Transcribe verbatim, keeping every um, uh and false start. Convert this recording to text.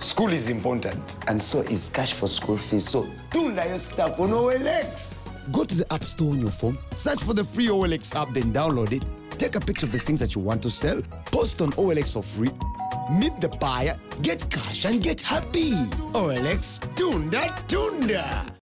School is important, and so is cash for school fees. So, tunda your stuff on O L X. Go to the App Store on your phone, search for the free O L X app, then download it. Take a picture of the things that you want to sell, post on O L X for free, meet the buyer, get cash, and get happy. O L X, tunda, tunda.